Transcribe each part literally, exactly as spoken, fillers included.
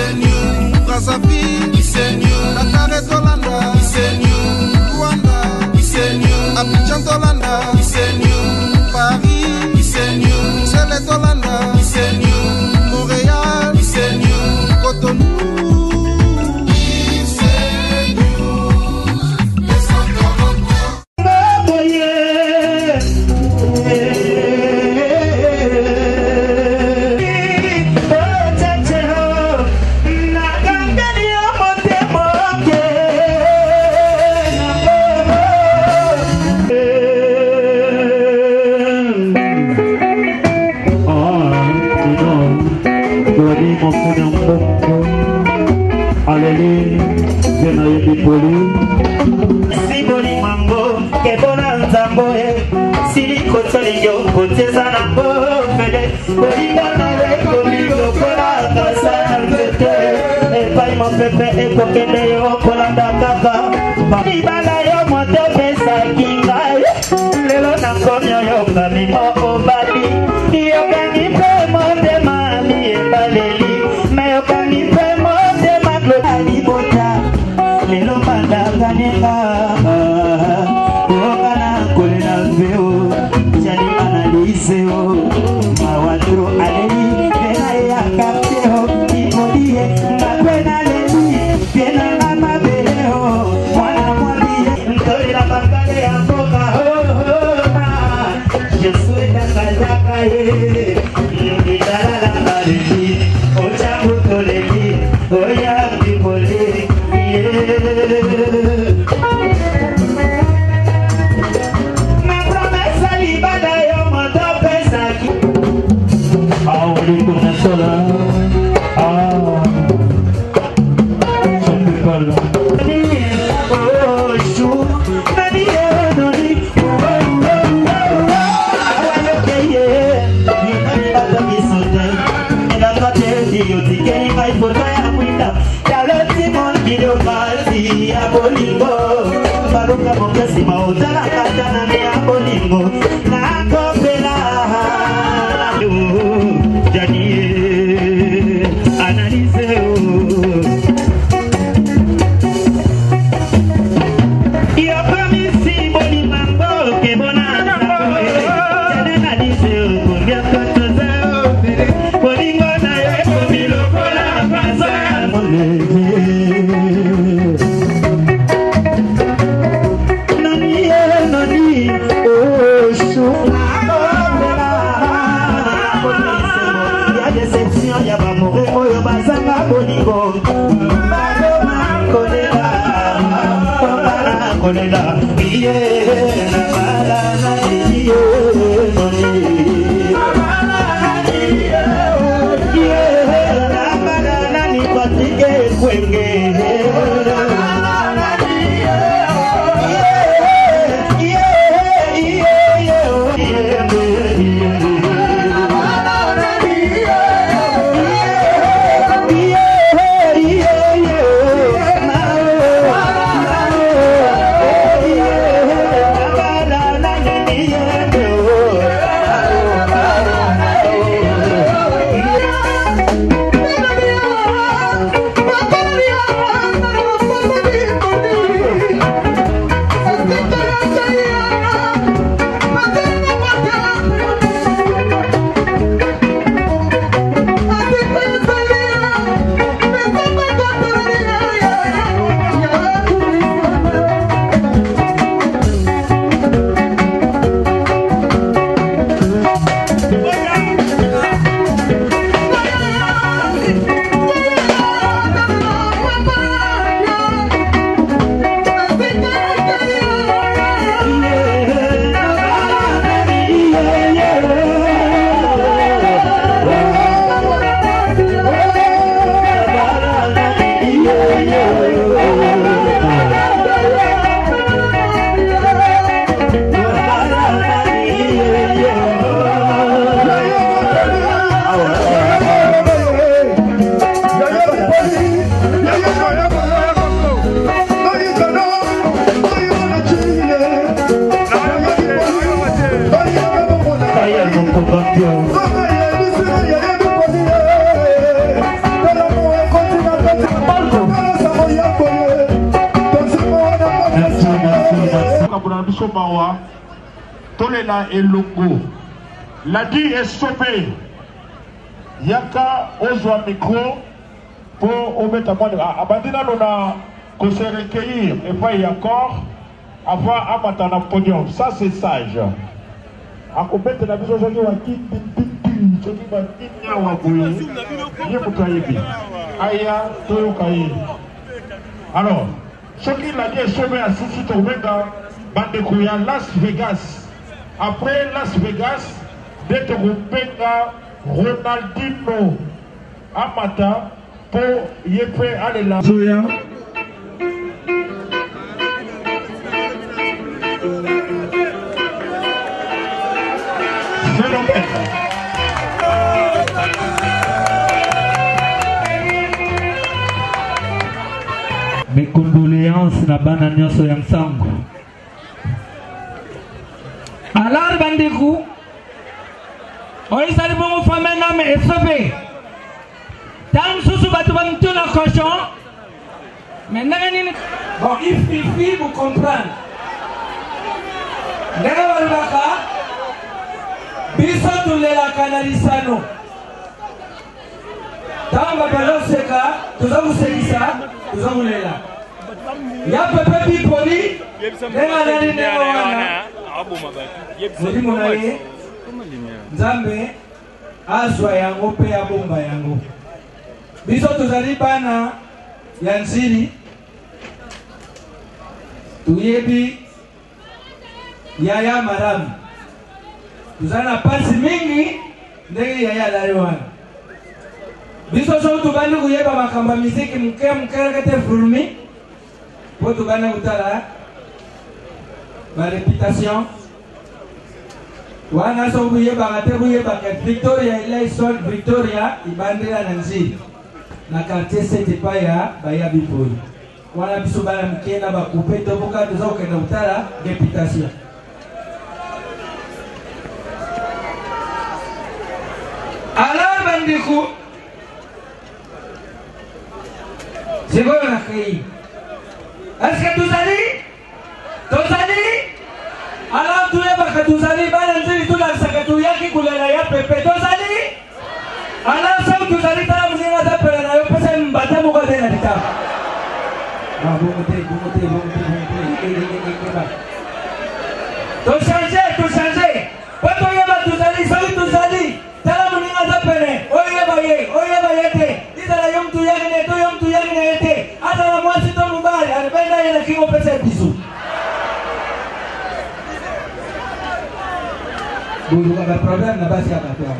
Isenyu, Brazzaville, Isenyu, Dakar Tolanda, Isenyu, Rwanda, Isenyu, Abidjan Tolanda, Isenyu, Paris, Isenyu, Sele Tolanda, Isenyu, Montréal, Isenyu, Cotonou. Siboli mambo, kebona nzamboe, sili kotoli yo, koteza na bo, fede, bolinga na weko migo, kola kasa nzete, e pai mo pepe, e kokende yo, kola da kaka, ibala yo, moto pesa kinga, lelo na komyo yo, kami mo obali, yo kangi pe mo de mami e baleli, me yo kangi pe mo de maglo, ali bota. Lelo manda kaneka Ogana kolena veo Jani analise o Mawatro aleli Vena ya kapteo Ipolie Makwena leli Vena la mabeleo Mwana mwabie Mtori la bakale ya mboka Je souhaite akazaka ye Ndidala la maleli Ochamu toleli Oya mbipole ma promessa libada yo moto pesa ki ah oli kuna sola ah chapikala oh shu nani nani awayo keye ni nani bata kisote ila kate diyo tikeni mai foto ya mwinda Video party abolingo Baruka mokesi mautala katana ni abolingo Na kopela Janie Analise Iyo kamisi boli mambo Kebona Jane analise Kumbia kotoza Bolingo na yeko milokola Pasa Moleje Kolela, yeah, na balana, yeah, yeah, na balana ni patike kwenge. Yo makabuna biso mawa tolela elongo ladi estope yaka ozwa micro pour ometa mwana abandina lona ko se recueillir et pas y encore avant amata na podium. Ça c'est sage. Akobete na biso joki wa kiti piti joki ba tinya wa boye yemuka yebi aya toyo kai. Alors ce qui l'a dit sauvé à Sisi Tobenga bandekuya Las Vegas. Après Las Vegas d'être Rubenga Ronaldinho amata pour yepe aller là. Mes condoléances na bana nyonso ya Nsango. Alors bandiku oisali bongo famena me esobe. Tam susu batu bantuna cochon. Maintenant nini bon il suffit vous comprendre. Ndega walaka biso tulela kanalisano. Tamba baloseka tuzamusekisa tuzamulela. Ya pepe bipoli ndega nani ndega wana Mudi munaye Nzambe azwa yango pe ya bomba yango. Biso tuzali bana ya nziri tuyebi yaya maramu tuzana pasi mingi ndenge yaya lari wana. Biso so tubani kuyeba makamba miziki mke mke kete fulmi po tubana kutala ma réputation wana so kuyeba kate kuyeba ke Victoria Eleison Victoria ibandela na nziri na quartier Saint-Epa ya baya bipoli wana biso bana mkena bakupe toboka tuza kukenda kutala réputation. Alors bandiku c'est bon la fille. Est-ce que tu allez tu allez alors tu es pas que tu allez bana nziri tu la sakatu yaki kulela ya pepe tu allez alors ça tu allez ta mzinga ta pela na yo pesa mbata muka tena dita ah bon côté bon côté bon côté tu changer tu changer pas toi ya ba tu allez ça tu allez tala mzinga ta pele oye ba ye oye ba yete izala yom tu yagine to yom tu yagine yete azala mwasi to mubali anapenda yeye kingo pesa bisu bulu ka problem na basi hapa tu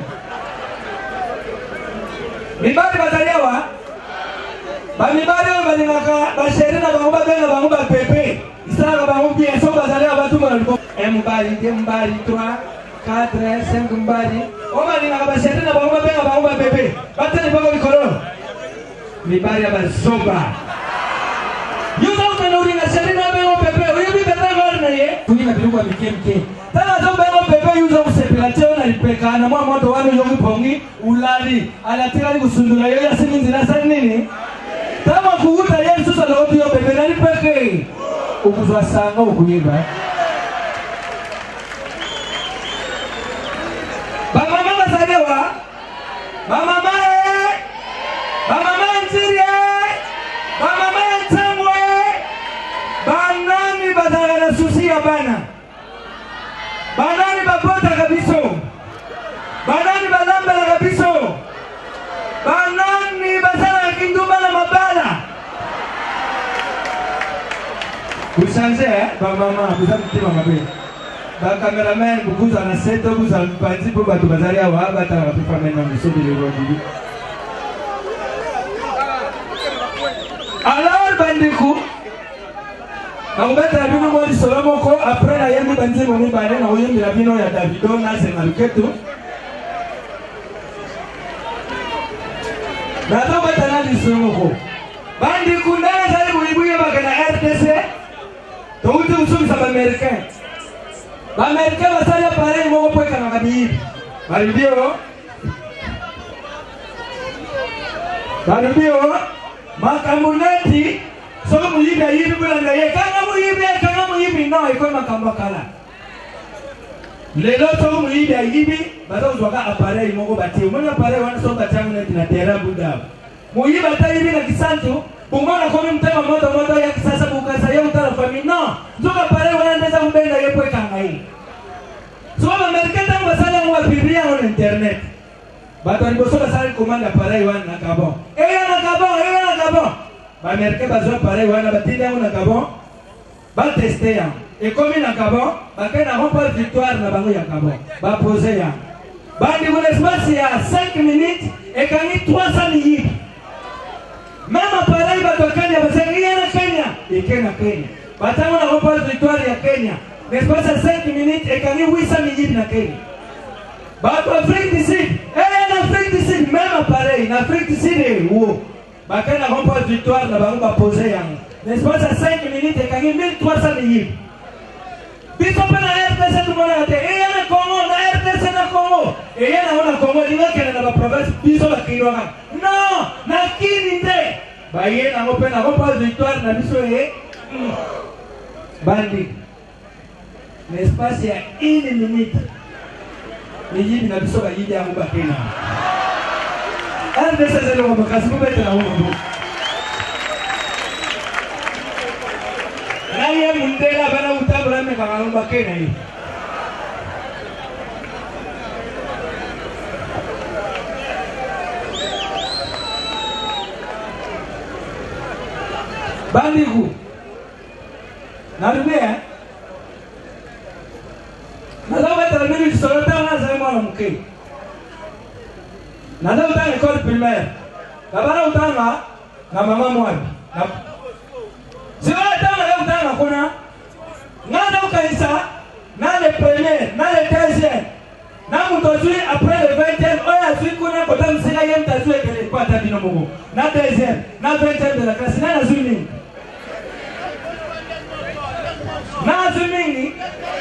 mibali bataliwa ba mibali balingaka ba sheri na bango babenga bango ba pepe isaka bango bien so bataliwa batu malipo mbali de mbali trois quatre cinq mbali o balingaka ba sheri na bango babenga bango ba pepe batali bango likolo mibali ya basoba yuza utanuri na sheri na bango pepe uyibi betanga na ye kunyina bilukwa mikemke tana zo bango pepe yuza usepilate na lipeka na mwa moto wanu yo mpongi ulali alatira ni kusundula yo ya siminzi na sana nini tama kuuta Yesu sala otu yo pepe na lipeke ukuzwa sanga ukuyiba ba mama basadewa ba mama ba mama nziri ba mama ntangwe ba nani badala susi ya bana banani babota kabiso banani balamba la kabiso banani basala kinduma na mabala usanze ba mama buzamutima mabe ba cameraman bukuza na seto buza mpanzi bo batu bazali awa bata na pipa mena musobi le rodi. Alors bandiku Naubeta bino mo solo ko après la yembi banze mo mibale na oyembi la bino ya Davido na Zenaluketo. Dato batana di solo ko. Bandi kundana sali buibuye bakana R T C. To uti usumi sa Americain. Ba Americain basali appareil mo ko kana kabi. Bali bio. Bali bio. Makambuneti So muyibi ayibi bulanda ye kanga muyibi kanga muyibi no iko makambo kala. Lelo so muyibi ayibi bazo zwaka appareil moko bati. Mwana appareil wana so batangu na tina tera buda. Muyibi atayibi na kisantu bungona komi mtema moto moto ya kisasa bukasa ya utala fami no. Zoka appareil wana ndeza mbenda yepo kanga hii. So ba merketa mbasala mwa biblia on internet. Bato alibosoka sali komanda appareil wana na Gabon. Eya na Gabon, eya na Gabon. Ba merketa zo appareil wana batinda na Gabon. Ba tester ya. Et comme na Gabon, ba kena remporte victoire na bango ya Gabon. Ba poser ya. Ba ndi ko l'espace ya cinq minutes et gagner trois cents mille. Même appareil ba to Kenya ba sengia na Kenya, et Kenya Kenya. Ba tango na remporte victoire ya Kenya. L'espace ya cinq minutes et gagner huit cents mille na Kenya. Ba to Afrique du Sud, eh en Afrique du Sud même appareil, en Afrique du Sud wo. Ba kena remporte victoire na bango ba poser ya. L'espace ya cinq minutes et gagner mille trois cents mille. Biko pena R T C tumona ate e yana Congo na R T C na Congo e yana ona Congo linga kena na ba province biso la kiroga no na kini nde ba yena ngo pena ngo pas victoire na biso e bandi l'espace ya une minute ni yibi na biso ba yibi ya ngo bakena R T C zelo ngo kasi ko beta na ngo Naya mundela bana utabula me kanga bakena hii. Bandiku. Narudea. Nazawa termini sorota na zama na mke. Nazawa ta école primaire. Kabana utanga na mama mwabi. Ziwa tanga leo tanga kuna ngana ukaisa na le premier na le deuxième na mutozui après le vingtième oya zui kuna kota msika yem tazui kele kwa tabino mogo na deuxième na vingtième de la classe na zui mingi na zui mingi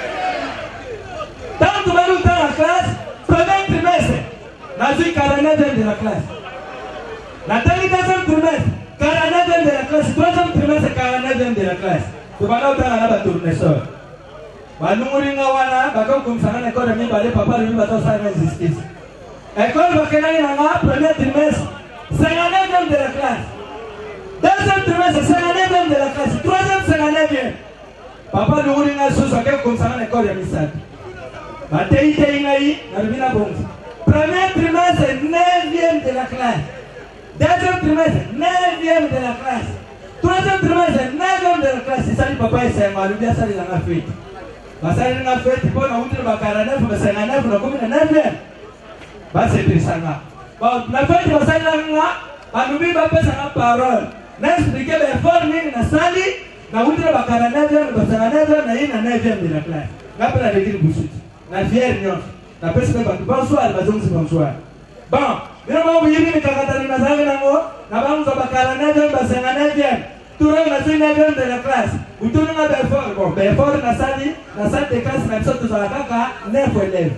tantu balu tanga classe premier trimestre na zui quarante-neuvième de la classe na tangi deuxième trimestre quarante-neuvième de la classe, troisième trimestre, quarante-neuvième de la classe. Tu vas là où tu as la tournesol. Banumuringa wana, bakam comme ça, l'école de mi balé, papa, lui, va t'en faire une justice. École Bakena Nanga, premier trimestre, cinquante-neuvième de la classe. Deuxième trimestre, cinquante-neuvième de la classe. Troisième, cinquante-neuvième. Papa, nous ringa sous ça, comme ça, l'école de Missad. Batei Teingaï, Narvina Bonzi. Premier trimestre, neuvième de la classe. Deuxième trimestre, neuvième de la classe. Troisième trimestre, neuvième de la classe. C'est ça le papa et c'est mal. Bien ça il en a fait. Bah ça il en a fait. Bon, on a eu quarante-neuf, mais cinquante-neuf, on a commis le neuvième. Bah c'est plus ça là. Bon, la fête de ça il en a. Bah nous vivons pas sa parole. N'expliquez les formes na sali. Na eu quarante-neuvième, mais cinquante-neuvième, na il en a neuvième de la classe. Après la l'église Boussut. La fière nion. La personne va bonsoir, va donc bonsoir. Bon. Bila mau begini ni kakak tadi masalah nango, nabang sabakaran aja basengan aja. Turun nasi aja dari kelas. Untuk nggak berfor, kok berfor nasali, nasal di kelas nasi tu salah kakak, never leave.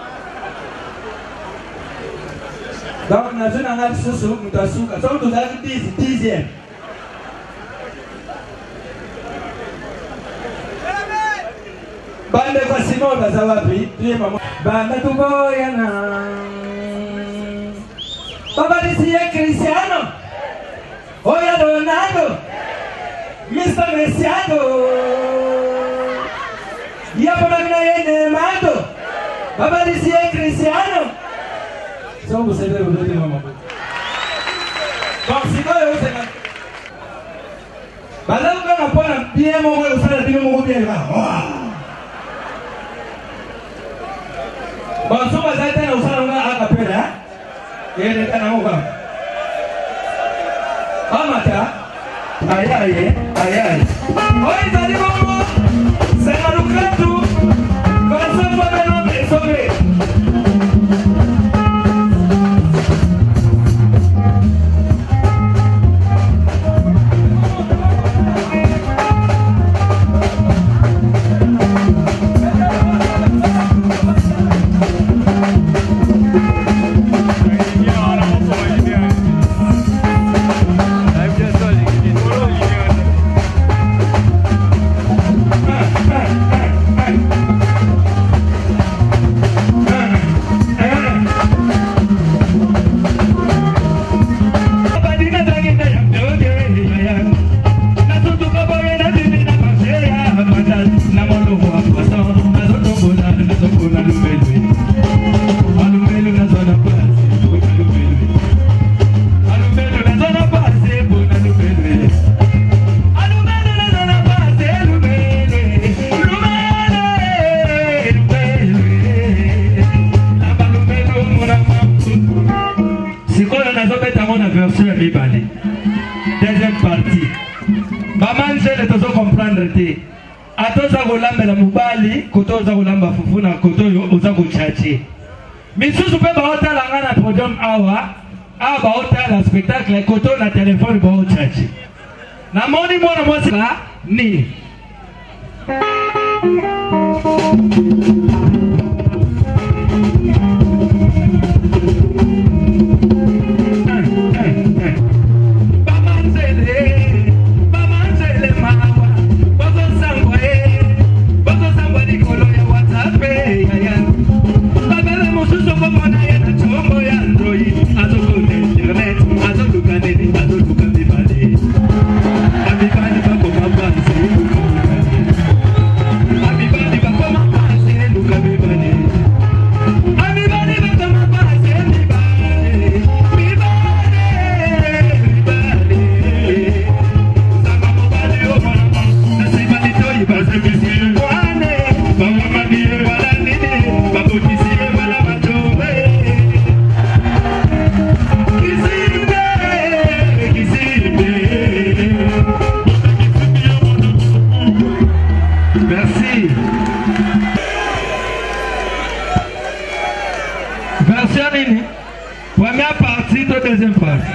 Donc nasi nangal susu, muda suka, so tu salah tiz, tizian. Bande kasino bazawapi, dia mama. Bande tu boyana. Papa dizia Cristiano, olha Ronaldo, mister Messiado, e a Pamela Neymar, Papa dizia Cristiano. Só você vê o vídeo, mamãe. Bom, se não eu sei. Mas eu não vou pôr bem, mamãe, eu sei que não vou bem lá. Bom, só mas aí tem o salão lá a capela. Ele está na mão. Amata. Ai ai ai ai. Oi, tá de boa. Será no canto. Coração para não sobre. I've just told you, la version ya mibale. Deuxième partie. Bamanzele tozo comprendre te. Atoza kolambela mobali, koto oza kolamba fufu na koto oza kochache. Misusu pe baotala nga na podium awa, awa baotala spectacle koto na telefone baochache. Na moni mwana mwasi ka ni. Première partie de deuxième partie.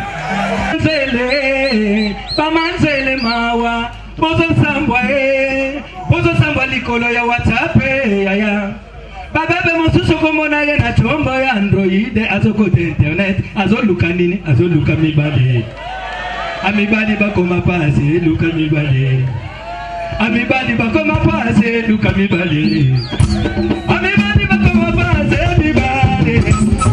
Pamanzele mawa, bozo sambwa e, bozo sambwa likolo ya WhatsApp e, yaya. Babebe mosusu komona ye na chombo ya Android, azo kote internet, azo luka nini, azo luka mibale. Amibali bakoma pase, luka mibale. Amibali bakoma pase, luka mibale. Amibali bakoma pase, mibale.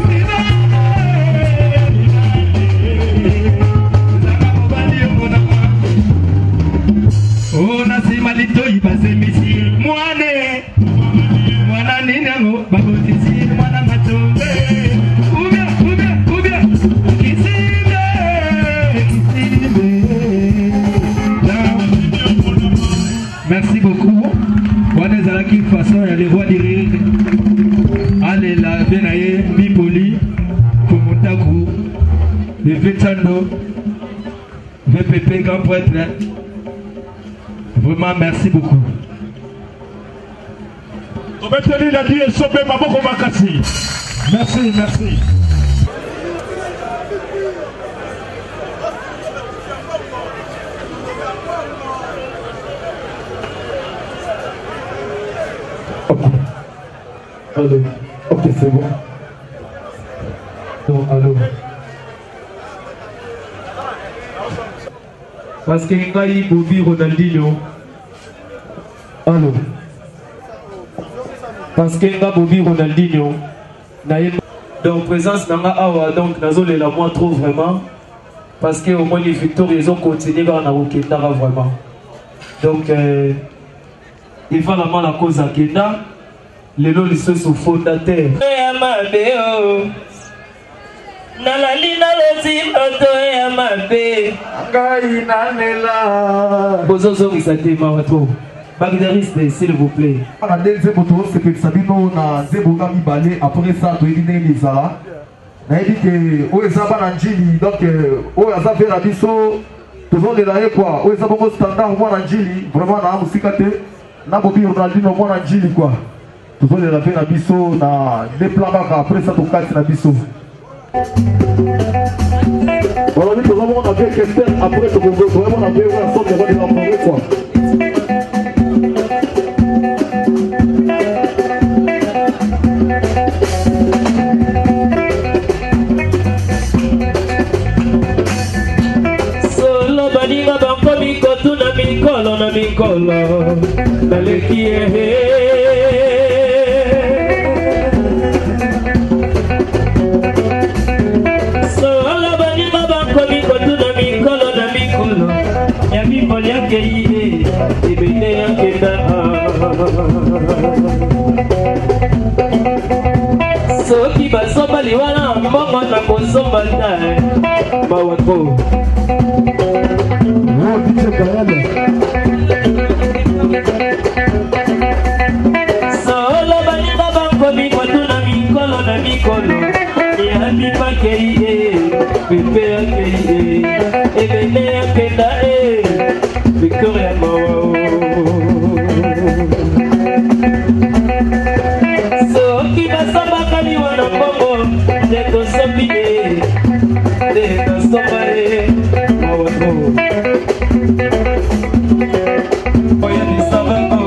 Oh, nasema litoi base misi mwane mwana ninyango babotisi mwana matombe ubia ubia ubia kisimbe kisimbe. Merci beaucoup. Wana zalaki façon ya les rois du rire. Allez la benaye mipoli komotaku le vetando V P P grand prêtre. Vraiment, merci beaucoup. Merci, merci. Ok. Allô. Ok, c'est bon. Non, allô. Parce que Ngai Bobby Ronaldinho. Allô. Parce que Ngai Bobby Ronaldinho. Donc présence nanga awa donc nazole la moi trop vraiment. Parce que au moins les victoires ils ont continué dans la Okendara vraiment. Donc euh, il va la main la cause à Kenda. Les lots ils sont fondateurs. Nalali nalozi oto ya mabe ngai nanela bozozo isatema wato bagdariste s'il vous plaît na deuxième moto c'est que sabino na zebonga mibale après ça to edine lizala na dit que o ezaba na njili donc o aza vera biso toujours de la quoi o ezaba mo standard moi na njili vraiment na musika te na Bobby Ronaldinho moi na njili quoi toujours de la vera biso na des plans après ça to kati na biso. Voilà, nous avons un bien question après ce qu'on veut vraiment un bien ensemble de la première fois. Solo badiga banko mikotu na mikolo na mikolo naleki ehe. Soki basomba liwana mbongo na kosomba tae bawako solo balinga banko mikolo na mikolo na mikolo Yami Makei, Pepe Akei, Elene Akenda, Victoria Mao. So, Kibasama Kaliwana Bongo, Neto Sabine, Neto Somae, Mawano. Oya di Savano,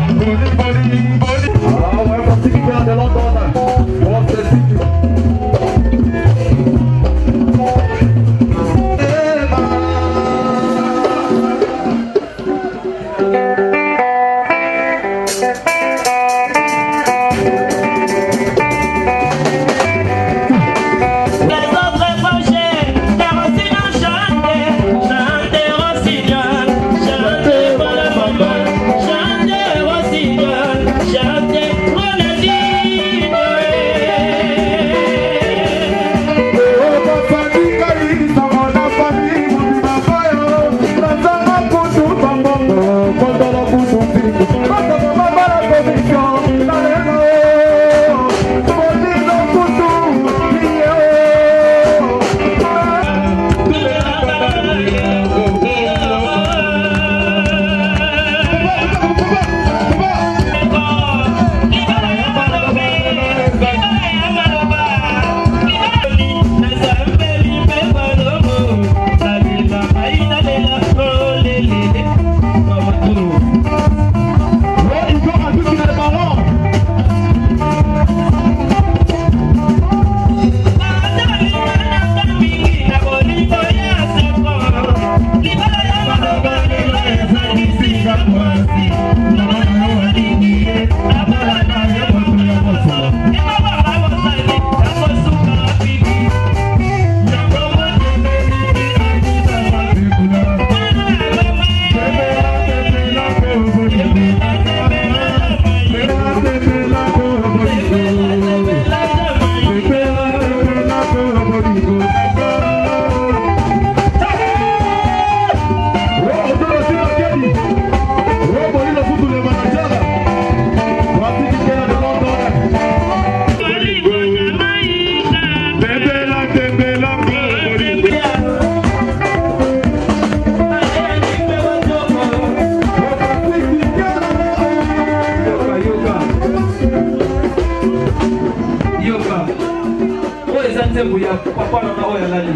Ah ouais, parce qu'il vient de London. Bon, c'est eza nzembo ya papa nanga oyo alali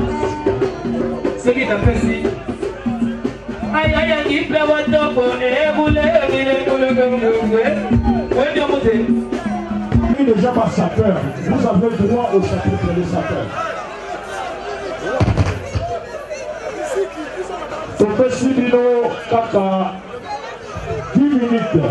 soki tapesi ayayangi mpe watoko ebulebilekulekelekwe wendi omote Les gens par sapeur, vous avez droit au chapitre des sapeurs. Topesi bino kaka dix minutes.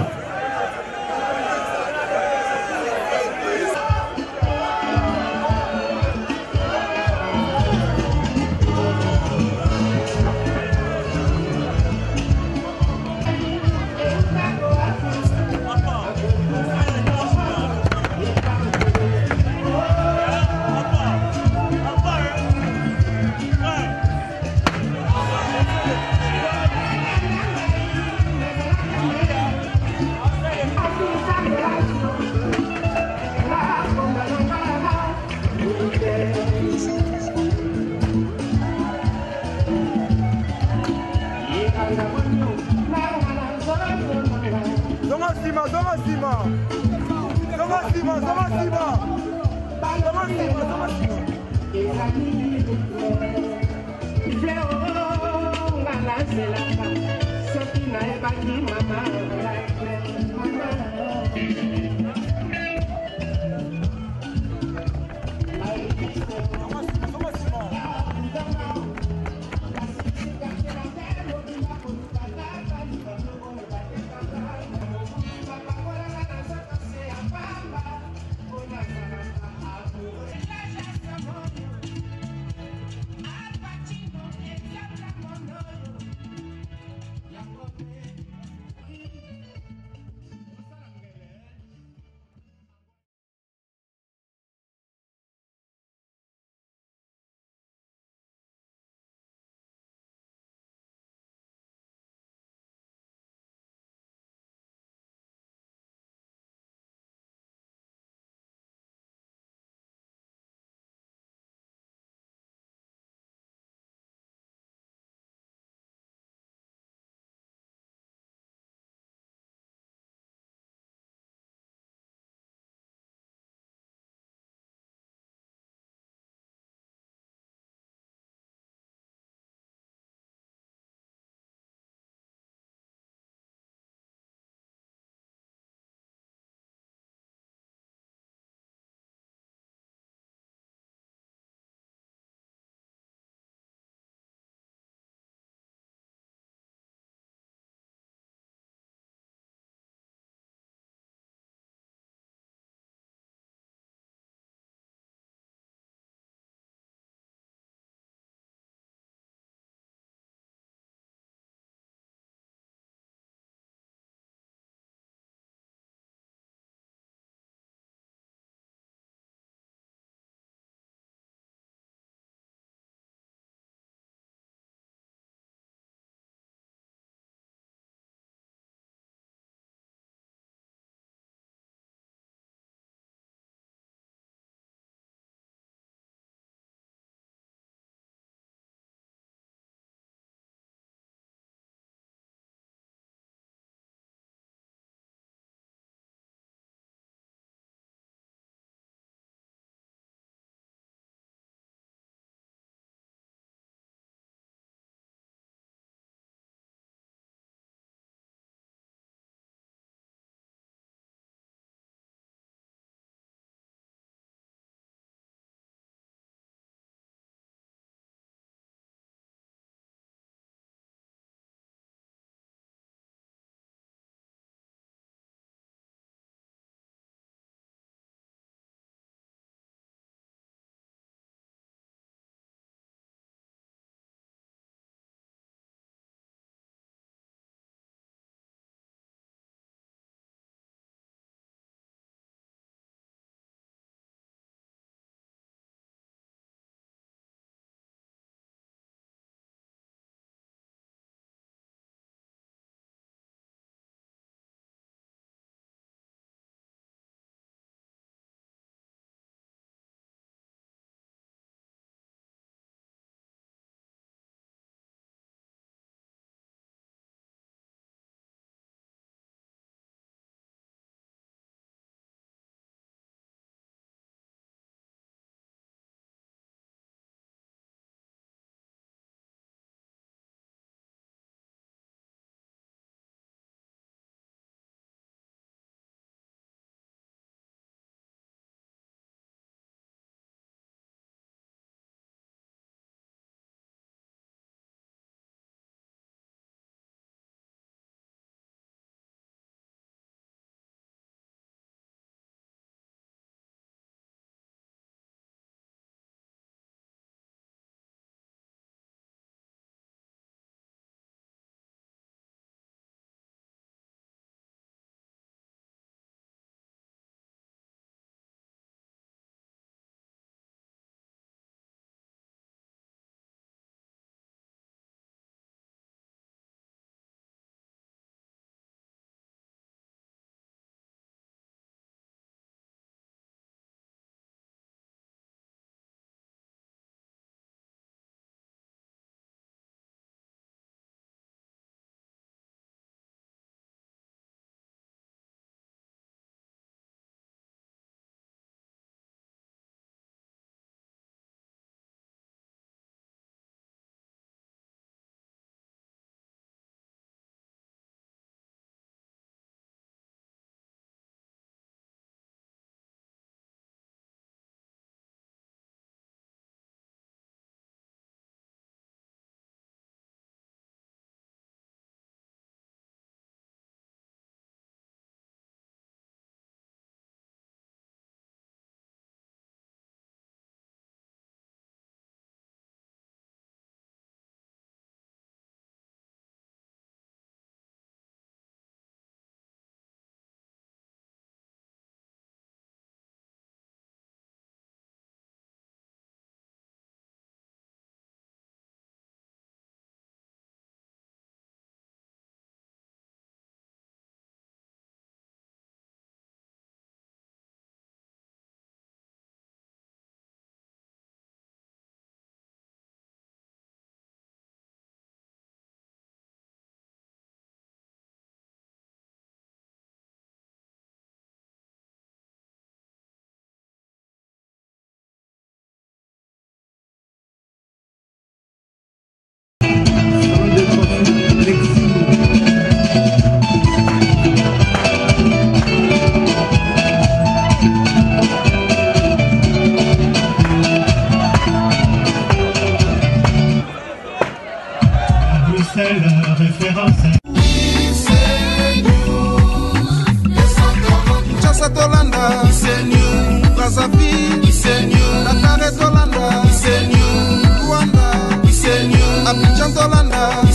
Abidjan Tolanda